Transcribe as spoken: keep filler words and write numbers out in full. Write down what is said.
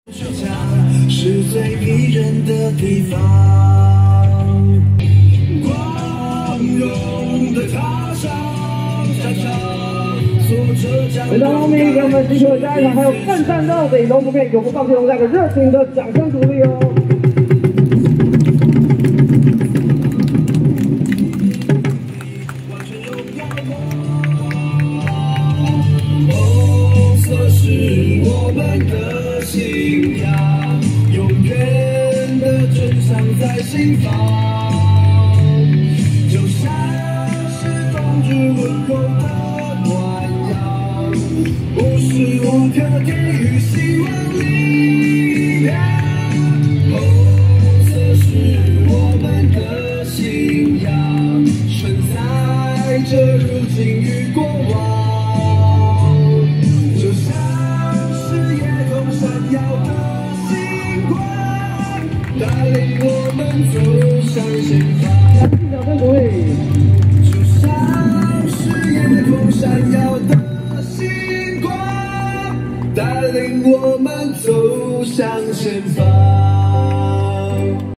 是最迷人的地方，光荣的踏上战场，坐着将。 本场农民给我们辛苦的加一场，还有奋战到底，龙不变，永不放弃，龙带个热情的掌声鼓励哦。 是我们的信仰，永远的珍藏在心房，就像是冬日温柔的暖阳，无时无刻给予希望力量。红色是我们的信仰，存在着如今与过往。 带领我们走向前方，就像是夜空闪耀的星光，带领我们走向前方。